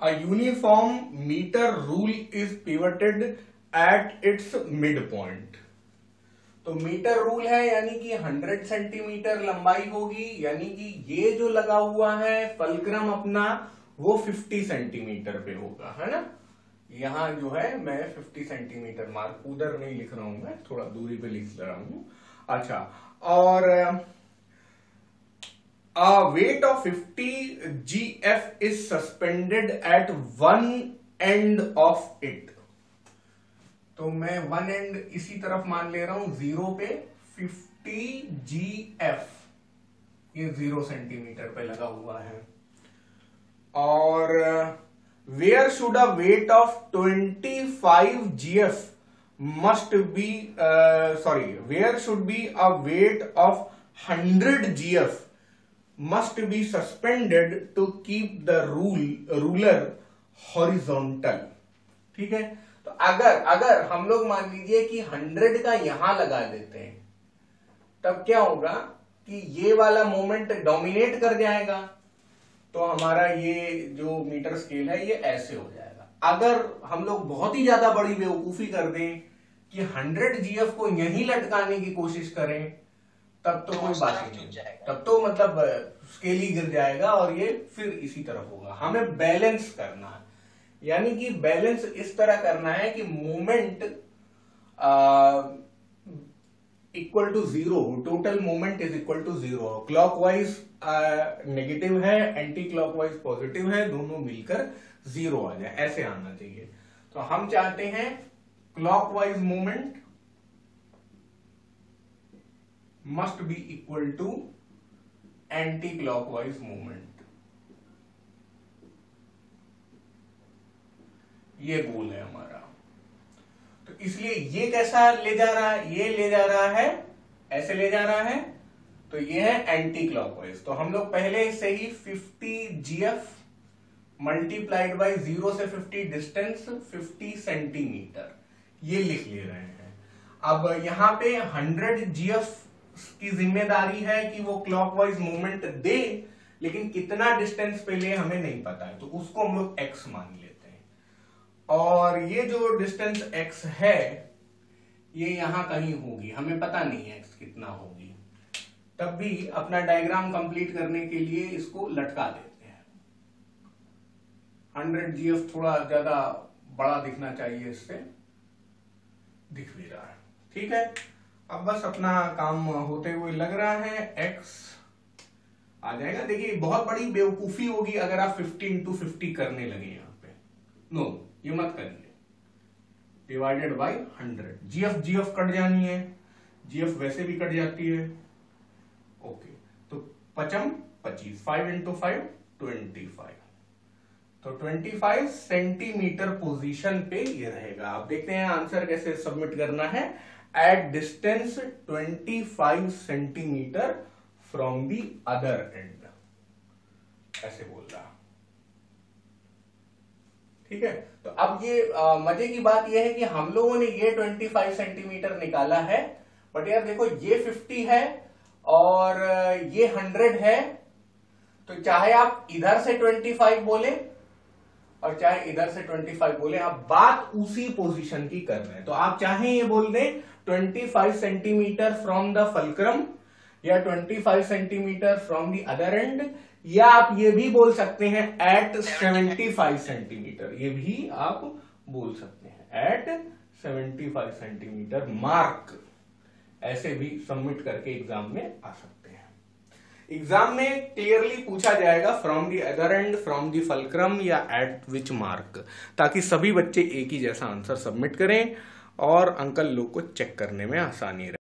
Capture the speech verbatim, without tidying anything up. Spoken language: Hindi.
A uniform meter rule is pivoted at its midpoint. तो मीटर रूल है यानी कि हंड्रेड सेंटीमीटर लंबाई होगी, यानी कि ये जो लगा हुआ है फलक्रम अपना वो फिफ्टी सेंटीमीटर पे होगा, है ना। यहां जो है मैं फिफ्टी सेंटीमीटर मार्क उधर नहीं लिख रहा हूं, मैं थोड़ा दूरी पे लिख रहा हूं। अच्छा, और a weight of fifty G F is suspended at one end of it. तो मैं वन एंड इसी तरफ मान ले रहा हूं जीरो पे, फिफ्टी जी एफ ये जीरो सेंटीमीटर पे लगा हुआ है। और where should a weight of twenty five g f must be, sorry where should be a weight of hundred g f must be suspended to keep the rule ruler horizontal। ठीक है, तो अगर अगर हम लोग मान लीजिए कि हंड्रेड का यहां लगा देते हैं, तब क्या होगा कि ये वाला मोमेंट डोमिनेट कर जाएगा, तो हमारा ये जो मीटर स्केल है ये ऐसे हो जाएगा। अगर हम लोग बहुत ही ज्यादा बड़ी बेवकूफी कर दें कि हंड्रेड जीएफ को यहीं लटकाने की कोशिश करें, तब तो कोई बात ही नहीं, तब तो मतलब स्केल ही गिर जाएगा और ये फिर इसी तरफ होगा। हमें बैलेंस करना है, यानी कि बैलेंस इस तरह करना है कि moment equal to zero, total moment is equal to zero. Clockwise negative है, एंटी क्लॉकवाइज पॉजिटिव है, दोनों मिलकर जीरो आ जाए, ऐसे आना चाहिए। तो हम चाहते हैं clockwise moment must be equal to anti-clockwise movement। ये गोल है हमारा। तो इसलिए ये कैसा ले जा रहा है, ये ले जा रहा है ऐसे ले जा रहा है, तो ये है एंटी क्लॉकवाइज। तो हम लोग पहले से ही fifty gf multiplied by zero से फिफ्टी डिस्टेंस फिफ्टी सेंटीमीटर ये लिख ले रहे हैं। अब यहां पे हंड्रेड जीएफ की जिम्मेदारी है कि वो क्लॉकवाइज मूवमेंट दे, लेकिन कितना डिस्टेंस पे ले हमें नहीं पता है, तो उसको हम लोग x मान लेते हैं। और ये जो डिस्टेंस x है ये यहां कहीं होगी, हमें पता नहीं है x कितना होगी। तब भी अपना डायग्राम कंप्लीट करने के लिए इसको लटका देते हैं। हंड्रेड जीएफ थोड़ा ज्यादा बड़ा दिखना चाहिए, इससे दिख भी रहा है, ठीक है। अब बस अपना काम होते हुए लग रहा है, x आ जाएगा। देखिए बहुत बड़ी बेवकूफी होगी अगर आप फिफ्टी इंटू फिफ्टी करने लगे यहाँ पे, नो ये मत करिए। Divided by hundred, gf gf cut जानी है, जीएफ वैसे भी कट जाती है, ओके। तो पचम पच्चीस, five into five twenty five, तो ट्वेंटी फाइव सेंटीमीटर पोजीशन पे ये रहेगा। आप देखते हैं आंसर कैसे सबमिट करना है। at distance twenty-five centimetre from the other end, ऐसे बोल रहा, ठीक है। तो अब ये आ, मजे की बात ये है कि हम लोगों ने ये पच्चीस सेंटीमीटर निकाला है, बट यार देखो ये फिफ्टी है और ये हंड्रेड है, तो चाहे आप इधर से पच्चीस बोले और चाहे इधर से पच्चीस बोले, आप बात उसी पोजीशन की कर रहे हैं। तो आप चाहे ये बोल दें पच्चीस सेंटीमीटर फ्रॉम द फलक्रम या पच्चीस centimetre from the other end, या आप ये भी बोल सकते हैं एट पचहत्तर सेंटीमीटर, ये भी आप बोल सकते हैं एट पचहत्तर सेंटीमीटर मार्क, ऐसे भी सबमिट करके एग्जाम में आ सकते हैं। एग्जाम में क्लियरली पूछा जाएगा from the other end, from the fulcrum या एट विच मार्क, ताकि सभी बच्चे एक ही जैसा आंसर सबमिट करें और अंकल लोग को चेक करने में आसानी रहे।